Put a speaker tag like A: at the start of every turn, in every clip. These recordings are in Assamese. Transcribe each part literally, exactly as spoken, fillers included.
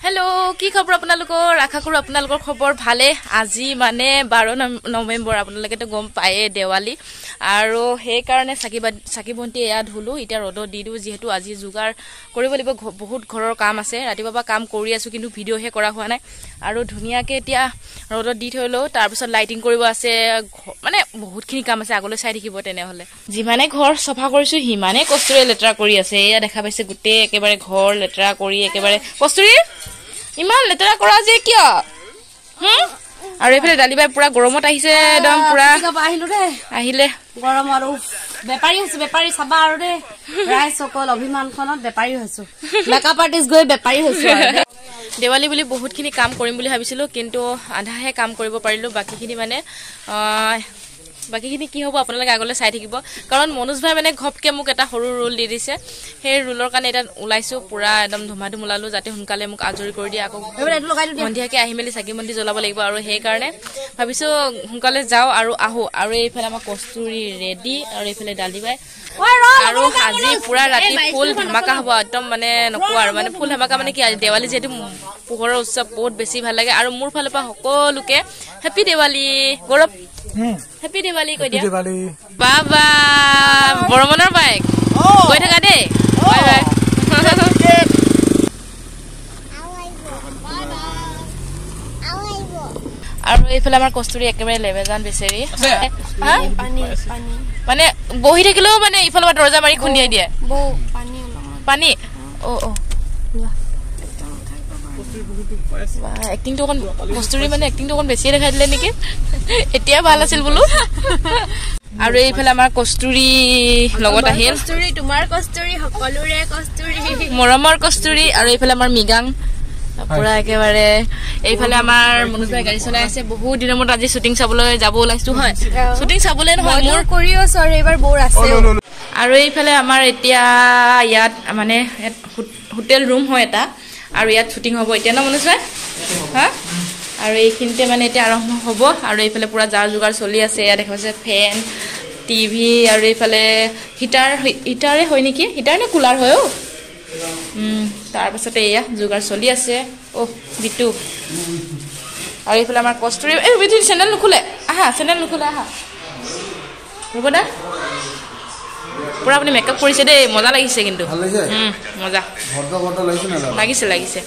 A: हेलो की खबर आपनालोকৰ आशा करू आपनालोকৰ खबर भाले আজি মানে বাৰ নৱেম্বৰ आपनालोকে তো গম পায়ে দেৱালী আৰু সেই কাৰণে সাকি সাকি বন্তি এয়া ধুলু ইটা ৰদ দিদু যেহেতু আজি জুগাৰ কৰিব লাগিব বহুত ঘৰৰ কাম আছে ৰাতিপুৱা কাম কৰি আছো কিন্তু ভিডিও হে কৰা হোৱা নাই আৰু ধুনিয়াকে এতিয়া ৰদ দি থৈলো তাৰ পিছত লাইটিং কৰিব আছে মানে বহুতখিনি কাম আছে আগলৈ চাই থাকিব তেনে হলে যিমানে ঘৰ সফা কৰিছো হিমানে কষ্টৰে লেটৰা কৰি আছে এয়া দেখা পাইছে গুটে একেবাৰে ঘৰ লেটৰা কৰি একেবাৰে কষ্টৰি ইমান লেটৰা কৰা যে কিয় হুম আৰু এফালে ডালিবাই পুৰা গৰমত আহিছে একদম পুৰা আহিলো ৰে আহিলে গৰম আৰু বেপাৰী হৈছে বেপাৰী চাবা আৰু ৰে ৰাই সকল অভিমানখনত বেপাৰী হৈছো মেকআপ আৰ্টিষ্ট গৈ বেপাৰী হৈছো দেৱালী বুলি বহুতখিনি কাম কৰিম বুলি ভাবিছিলো কিন্তু আধাহে কাম কৰিব পাৰিলো বাকিখিনি মানে বাকিখিনি কি হ'ব আপোনালোকে আগলৈ চাই থাকিব কাৰণ মনোজ ভাই মানে ঘপকে মোক এটা সৰু ৰোল দি দিছে সেই ৰোলৰ কাৰণে এটা ওলাইছো পুৰা একদম ধুমাধুম ওলালো যাতে সোনকালে মোক আজৰি কৰি দিয়ে আকৌ সন্ধিয়াকে আহি মেলি চাকি মন্দি জ্বলাব লাগিব আৰু সেই কাৰণে ভাবিছো সোনকালে যাও আৰু আহো আৰু এইফালে আমাৰ কস্তুৰী ৰেডি আৰু এইফালে ডালিবাই আৰু আজি পুৰা ৰাতি ফুল ধমাকা হ'ব একদম মানে নকোৱা আৰু মানে ফুল ধমাকা মানে কি দেৱালী যেহেতু পোহৰৰ উৎসৱ বহুত বেছি ভাল লাগে আৰু মোৰ ফালৰ পৰা সকলোকে হেপী দেৱালী গৌৰৱ হেপী দেৱালী কৈ দিয়া বাবা বৰমনৰ বাইক গৈ থাকা দেই বাই বাই আৰু এইফালে আমাৰ কস্তুৰী একেবাৰে লেবেজান বেচেৰি মানে বহি থাকিলেও মানে ইফালৰ পৰা দৰজা মাৰি খুন্দিয়াই দিয়ে পানী অ অ এক্টিংটো অকণ কস্তুৰী মানে এক্টিংটো অকণ বেছিয়ে দেখাই দিলে নেকি এতিয়া ভাল আছিল বোলো আৰু এইফালে আমাৰ কস্তুৰী লগত আহিল কস্তুৰী তোমাৰ কস্তুৰী সকলোৰে কস্তুৰী মৰমৰ কস্তুৰী আৰু এইফালে আমাৰ মিগাং পুৰা একেবাৰে এইফালে আমাৰ মনোজ ভাই গাড়ী চলাই আছে বহুত দিনৰ মূৰত আজি শ্বুটিং চাবলৈ যাব ওলাইছো হয় শ্বুটিং চাবলৈ নহয় মোৰ কৰিও সৰ এবাৰ বৰ আছে আৰু এইফালে আমাৰ এতিয়া ইয়াত মানে হোটেল ৰুম হয় এটা আৰু ইয়াত শ্বুটিং হ'ব এতিয়া ন মনোজ ভাই হা আৰু এইখিনিতে মানে এতিয়া আৰম্ভ হ'ব আৰু এইফালে পুৰা যা যোগাৰ চলি আছে ইয়াত দেখা পাইছে ফেন টিভি আৰু এইফালে হিটাৰ হিটাৰে হয় নেকি হিটাৰ নে কুলাৰ হয় অ' তাৰ পাছতে এয়া যোগাৰ চলি আছে অ' বিটু আৰু এইফালে আমাৰ কস্তুৰী এই বিটু চেনেল নুখোলে আহা চেনেল নুখোলে আহা ৰ'ব না পুৰা আপুনি মেকআপ কৰিছে দেই মজা লাগিছে কিন্তু মজা লাগিছে লাগিছে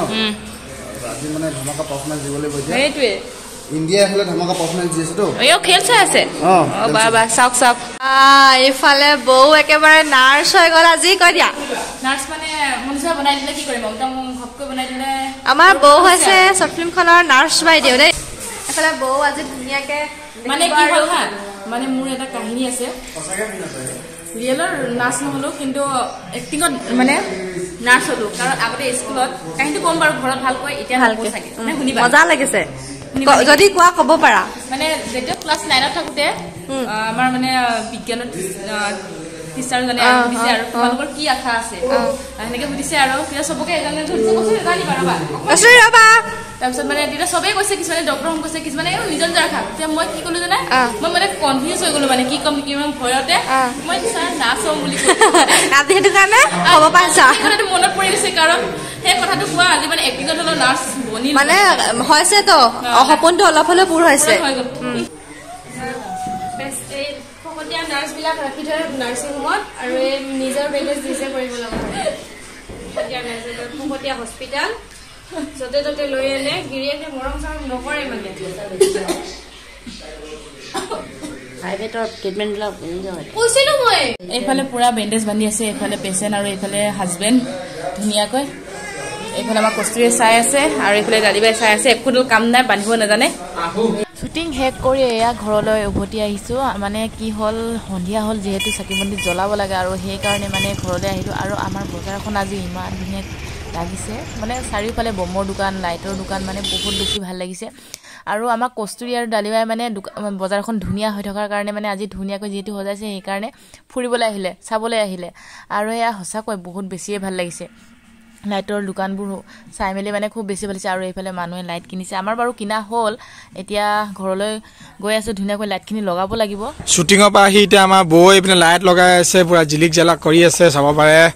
A: সেইটোৱে ইণ্ডিয়া এফালে ধমাকা পাৰফৰ্মেন্স দিছে তো এও খেল চাই আছে অ বাবা চাওক চাওক এইফালে বৌ একেবাৰে নাৰ্ছ হৈ গ'ল আজি কৈ দিয়া নাৰ্ছ মানে মনসা বনাই দিলে কি কৰিম একদম ঘপকৈ বনাই দিলে আমাৰ বৌ হৈছে শৰ্ট ফিল্মখনৰ নাৰ্ছ বাইদেউ দেই এফালে বৌ আজি ধুনীয়াকে মানে কি হ'ল হা মানে মোৰ এটা কাহিনী আছে ৰিয়েলৰ নাৰ্ছ নহ'লো কিন্তু এক্টিঙত মানে নাৰ্ছ হ'লো কাৰণ আগতে স্কুলত কাহিনীটো কম বাৰু ঘৰত ভালকৈ এতিয়া ভালকৈ চাগে মানে শুনিবা মজা লাগিছে যদি কোৱা ক'ব পাৰা মানে যেতিয়া ক্লাছ নাইনত থাকোতে আমাৰ মানে বিজ্ঞানত টিচাৰ জনে সুধিছে আৰু তোমালোকৰ কি আশা আছে এনেকৈ সুধিছে আৰু তেতিয়া চবকে এজনে ধৰিছে কৈছে জানিবা ৰবা আছে ৰবা তাৰপিছত মানে তেতিয়া চবেই কৈছে কিছুমানে ডক্টৰ হম কৈছে কিছুমানে নিজৰ নিজৰ আশা তেতিয়া মই কি ক'লো জানে মই মানে কনফিউজ হৈ গ'লো মানে কি কম কি কম ভয়তে মই ছাৰ নাচ হ'ম বুলি আজি সেইটো কাৰণে হ'ব পাইছা সেইটো মনত পৰি গৈছে কাৰণ সেই কথাটো কোৱা আজি মানে এক্টিঙত হ'লেও নাৰ্ছ বনি মানে হৈছে তো সপোনটো অলপ হ'লেও পূৰ হৈছে ফকতীয়া নাৰ্ছবিলাক ৰাখি থয় নাৰ্ছিং হোমত আৰু এই নিজৰ বেলেঞ্চ নিজে কৰিব লগা হয় ফকতীয়া নাৰ্ছ ফকতীয়া হস্পিটেল য'তে ত'তে লৈ আনে গিৰিয়েকে মৰম চৰম নকৰে মানে প্ৰাইভেটৰ ট্ৰিটমেণ্টবিলাক কৈছিলো মই এইফালে পুৰা বেণ্ডেজ বান্ধি আছে এইফালে পেচেণ্ট আৰু এইফালে হাজবেণ্ড ধুনীয়াকৈ এইফালে আমাৰ কস্তুৰীয়ে চাই আছে আৰু এইফালে ডালিবাই চাই আছে একোটো কাম নাই বান্ধিব নাজানে শ্বুটিং শেষ কৰি এয়া ঘৰলৈ উভতি আহিছোঁ মানে কি হ'ল সন্ধিয়া হ'ল যিহেতু চাকি বন্তি জ্বলাব লাগে আৰু সেইকাৰণে মানে ঘৰলৈ আহিলোঁ আৰু আমাৰ বজাৰখন আজি ইমান ধুনীয়া লাগিছে মানে চাৰিওফালে বমৰ দোকান লাইটৰ দোকান মানে বহুত বেছি ভাল লাগিছে আৰু আমাৰ কস্তুৰী আৰু ডালিবাই মানে বজাৰখন ধুনীয়া হৈ থকাৰ কাৰণে মানে আজি ধুনীয়াকৈ যিহেতু সজাইছে সেইকাৰণে ফুৰিবলৈ আহিলে চাবলৈ আহিলে আৰু এয়া সঁচাকৈ বহুত বেছিয়ে ভাল লাগিছে লাইটৰ দোকানবোৰ চাই মেলি মানে খুব বেছি ভাল লাগিছে আৰু এইফালে মানুহে লাইট কিনিছে আমাৰ বাৰু কিনা হ'ল এতিয়া ঘৰলৈ গৈ আছো ধুনীয়াকৈ লাইটখিনি লগাব লাগিব শ্বুটিঙৰ পৰা আহি এতিয়া আমাৰ বৌ এইপিনে লাইট লগাই আছে পুৰা জিলিক জালাক কৰি আছে চাব পাৰে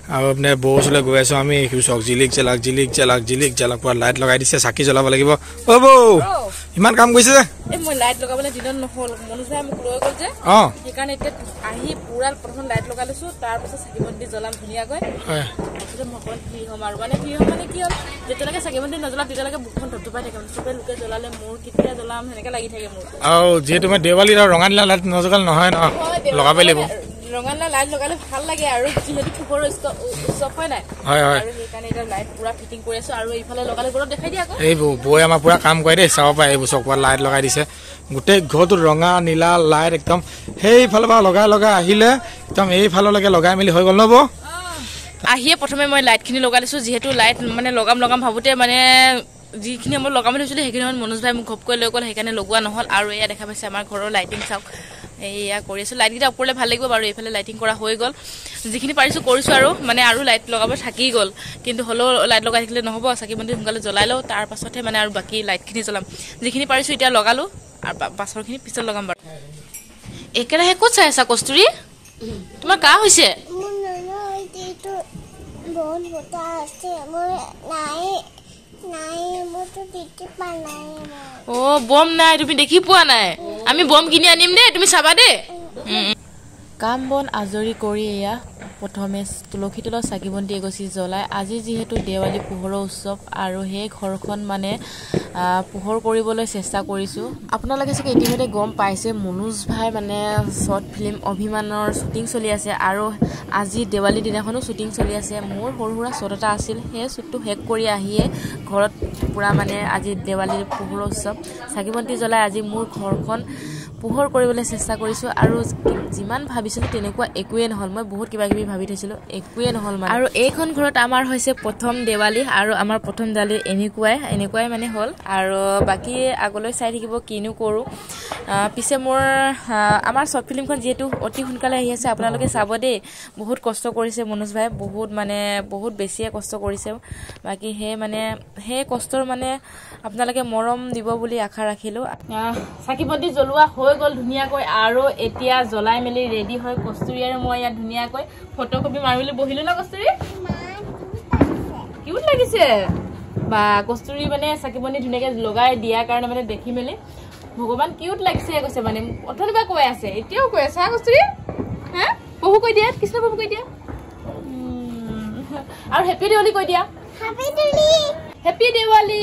B: আৰু আপনি বৌচলে গৈ আছো আমি চক জিলিক জালাক জিলিক জালাক জিলিক জালাক পুৰা লাইট লগাই দিছে চাকি জ্বলাব লাগিব অ বৌ ইমান কাম কৰিছে যে
A: এই মই লাইট লগাবলে দিনত নহল মনুসাই মোক লৈ গল যে
B: অ
A: সেইকাৰণে এতিয়া আহি পুৰা প্ৰথম লাইট লগাই লৈছো তাৰ পিছত চাকি বন্তি জ্বলাম ধুনীয়াকৈ হয় তাৰপিছত মই ফ্ৰী হ'ম আৰু মানে ফ্ৰী হ'ম মানে কি হ'ল যেতিয়ালৈকে চাকি বন্তি নজ্বলা তেতিয়ালৈকে বুকখন ধপধপাই থাকে মানে চবে লোকে জ্বলালে মোৰ কেতিয়া জ্বলাম সেনেকে লাগি থাকে মোৰ
B: আৰু যিহেতু মই দেৱালী আৰু ৰঙা নীলা লাইট নজ্বলালে নহয় ন লগাবই লাগিব
A: ৰঙা নীলা লাইট লগালে ভাল লাগে আৰু যিহেতু পোহৰৰ উৎসৱ হয় নাই
B: হয় হয়
A: আৰু সেইকাৰণে এটা লাইট পুৰা ফিটিং কৰি আছো আৰু এইফালে লগালে ঘৰত দেখাই দিয়া আকৌ
B: এই বৌয়ে আমাৰ পুৰা কাম কৰে দেই চাব পাই এইবোৰ চকুৱাত লাইট লগাই দিছে গোটেই ঘৰটো ৰঙা নীলা লাইট একদম সেইফালৰ পৰা লগাই লগাই আহিলে একদম এইফাললৈকে লগাই মেলি হৈ গ'ল ন বৌ
A: আহিয়ে প্ৰথমে মই লাইটখিনি লগাই লৈছো যিহেতু লাইট মানে লগাম লগাম ভাবোতে মানে যিখিনি মই লগাম বুলি ভাবিছিলো সেইখিনি মনোজ ভাই মোক ঘপকৈ লৈ গ'ল সেইকাৰণে লগোৱা নহ'ল আৰু এয়া দেখা পাইছে আমাৰ ঘৰৰ লাইটিং চাওক এয়া কৰি আছো লাইটকেইটা ওপৰলৈ ভাল লাগিব বাৰু এইফালে লাইটিং কৰা হৈ গ'ল যিখিনি পাৰিছো কৰিছো আৰু মানে আৰু লাইট লগাব থাকি গ'ল কিন্তু হ'লেও লাইট লগাই থাকিলে নহ'ব চাকি বন্তি সোনকালে জ্বলাই লওঁ তাৰ পাছতহে মানে আৰু বাকী লাইটখিনি জ্বলাম যিখিনি পাৰিছো এতিয়া লগালো আৰু পাছৰখিনি পিছত লগাম বাৰু একেৰাহে ক'ত চাই আছা কস্তুৰী তোমাৰ কাহ হৈছে অ বম নাই তুমি দেখি পোৱা নাই আমি বম কিনি আনিম দেই তুমি চাবা দেই কাম বন আজৰি কৰি এয়া প্ৰথমে তুলসী তলত চাকি বন্তি এগছি জ্বলাই আজি যিহেতু দেৱালী পোহৰৰ উৎসৱ আৰু সেই ঘৰখন মানে পোহৰ কৰিবলৈ চেষ্টা কৰিছোঁ আপোনালোকে চাগে ইতিমধ্যে গম পাইছে মনোজ ভাই মানে শ্বৰ্ট ফিল্ম অভিমানৰ শ্বুটিং চলি আছে আৰু আজি দেৱালী দিনাখনো শ্বুটিং চলি আছে মোৰ সৰু সুৰা শ্বট এটা আছিল সেই শ্বুটটো শেষ কৰি আহিয়ে ঘৰত পুৰা মানে আজি দেৱালীৰ পোহৰৰ উৎসৱ চাকি বন্তি জ্বলাই আজি মোৰ ঘৰখন পোহৰ কৰিবলৈ চেষ্টা কৰিছোঁ আৰু যিমান ভাবিছিলোঁ তেনেকুৱা একোৱে নহ'ল মই বহুত কিবা কিবি ভাবি থৈছিলোঁ একোৱে নহ'ল মানে আৰু এইখন ঘৰত আমাৰ হৈছে প্ৰথম দেৱালী আৰু আমাৰ প্ৰথম দেৱালী এনেকুৱাই এনেকুৱাই মানে হ'ল আৰু বাকী আগলৈ চাই থাকিব কিনো কৰোঁ পিছে মোৰ আমাৰ শ্বৰ্ট ফিল্মখন যিহেতু অতি সোনকালে আহি আছে আপোনালোকে চাব দেই বহুত কষ্ট কৰিছে মনোজ ভাই বহুত মানে বহুত বেছিয়ে কষ্ট কৰিছে বাকী সেই মানে সেই কষ্টৰ মানে আপোনালোকে মৰম দিব বুলি আশা ৰাখিলোঁ চাকি বন্তি জ্বলোৱা হৈ গ'ল ধুনীয়াকৈ আৰু এতিয়া জ্বলাই মেলি ৰেডি হয় কস্তুৰী আৰু মই ইয়াত ধুনীয়াকৈ ফটো কপি মাৰিবলৈ বহিলোঁ ন কস্তুৰী কিউট লাগিছে বা কস্তুৰী মানে চাকি বন্তি ধুনীয়াকৈ লগাই দিয়াৰ কাৰণে মানে দেখি মেলি ভগৱান কিউট লাগিছে কৈছে মানে অথনি পৰা কৈ আছে এতিয়াও কৈ আছে হা কস্তুৰী হা প্ৰভু কৈ দিয়া কৃষ্ণ প্ৰভু কৈ দিয়া আৰু হেপী দেৱালী কৈ দিয়া হেপী দেৱালী হেপী দেৱালী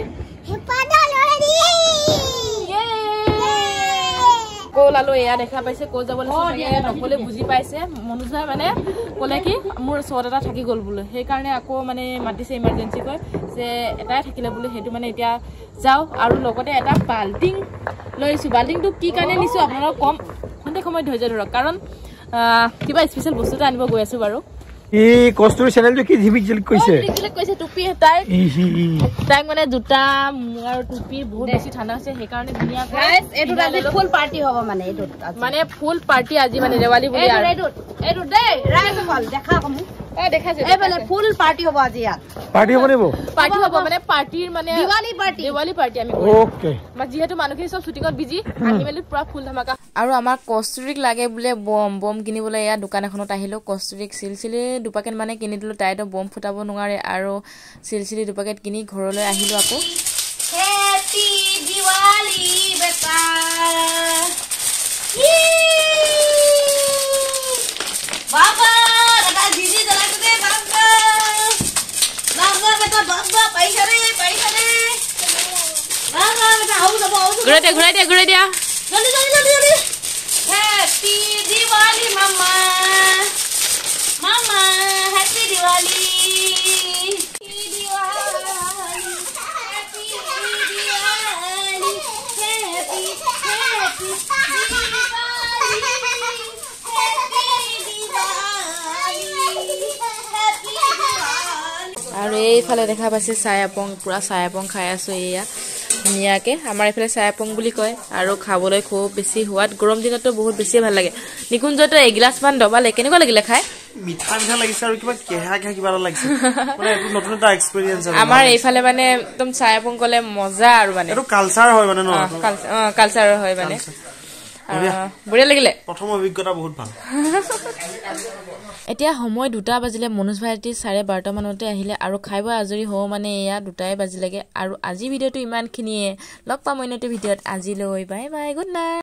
A: কল আলু এয়া দেখা পাইছে কল যাব নকলে বুজি পাইছে মনোজ ভাই মানে ক'লে কি মোৰ শ্বট এটা থাকি গ'ল বোলে সেইকাৰণে আকৌ মানে মাতিছে ইমাৰ্জেঞ্চি কৈ যে এটাই থাকিলে বোলে সেইটো মানে এতিয়া যাওঁ আৰু লগতে এটা বাল্টিং লৈ আহিছোঁ বাল্টিংটো কি কাৰণে নিছোঁ আপোনালোকক কম সন্ধিয়া সময়ত ধৈৰ্য ধৰক কাৰণ কিবা স্পেচিয়েল বস্তু এটা আনিব গৈ আছোঁ বাৰু
B: এই কস্তুৰী চেনেলটো কি ঝিমিক ঝিলিক কৈছে
A: কৈছে টুপি তাই তাইক মানে জোতা আৰু টুপি বহুত বেছি ঠাণ্ডা হৈছে সেইকাৰণে ধুনীয়া এইটো আজি ফুল পাৰ্টি হ'ব মানে এইটো মানে ফুল পাৰ্টি আজি মানে দেৱালী বুলি আৰু এইটো এইটো দেই ৰাইজ হল দেখা কম এ দেখাইছে এই মানে ফুল পাৰ্টি হ'ব আজি ইয়াত পাৰ্টি হ'ব নেব পাৰ্টি হ'ব মানে পাৰ্টিৰ মানে দিৱালী পাৰ্টি দিৱালী পাৰ্টি আমি ওকে মানে যেহেতু মানুহখিনি সব শুটিঙত বিজি আহি মেলি পুৰা ফুল ধমাকা আৰু আমাৰ কস্তুৰীক লাগে বোলে বম বম কিনিবলৈ এয়া দোকান এখনত আহিলোঁ কস্তুৰীক চিলচিলি দুপাকেট মানে কিনি দিলোঁ তাইতো বম ফুটাব নোৱাৰে আৰু চিলচিলি দুপাকেট কিনি ঘৰলৈ আহিলোঁ আকৌ হেপী দিৱালী বেটা বাবা দাদা জিজি জ্বলাইছো দে বাবা বাবা বেটা বাবা পইচা দে পইচা দে বাবা বেটা আউ যাব আউ ঘুৰাই দিয়া ঘুৰাই দিয়া ঘুৰাই দিয়া জলদি জলদি জলদি জলদি হেপী দিৱালী মামা মামা happy Diwali happy Diwali happy Diwali happy happy আৰু এইফালে দেখা পাইছে চায়াপং পুৰা চায়াপং খাই আছো এয়া ধুনীয়াকৈ আমাৰ এইফালে চায়াপং বুলি কয় আৰু খাবলৈ খুব বেছি সোৱাদ গৰম দিনতো বহুত বেছি ভাল লাগে নিকুঞ্জতো এগিলাচমান দবালে কেনেকুৱা লাগিলে খাই
C: মিঠা মিঠা লাগিছে আৰু কিবা কেহা কেহা কিবা লাগিছে মানে এইটো নতুন এটা এক্সপেৰিয়েন্স আৰু
A: আমাৰ এইফালে মানে একদম চায়াপং কলে মজা আৰু মানে
C: এইটো কালচাৰ হয় মানে ন
A: কালচাৰ হয় মানে বঢ়িয়া লাগিলে
C: প্ৰথম অভিজ্ঞতা বহুত ভাল
A: এতিয়া সময় দুটা বাজিলে মনোজ ভাইটি চাৰে বাৰটা মানতে আহিলে আৰু খাই বৈ আজৰি হওঁ মানে এয়া দুটাই বাজিলেগে আৰু আজি ভিডিঅ'টো ইমানখিনিয়ে লগ পাম অন্যটো ভিডিঅ'ত আজিলৈ বাই বাই গুড নাইট